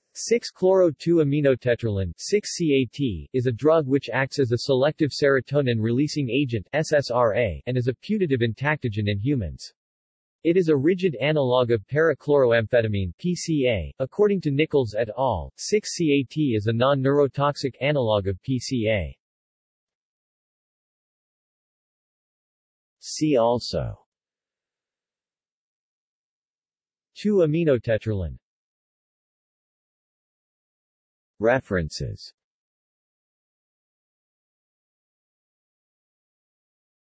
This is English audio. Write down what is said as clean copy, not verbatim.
6-chloro-2-aminotetraline 6-CAT, is a drug which acts as a selective serotonin-releasing agent SSRA, and is a putative entactogen in humans. It is a rigid analog of para-chloroamphetamine PCA. According to Nichols et al., 6-CAT is a non-neurotoxic analog of PCA. See also 2-aminotetraline. References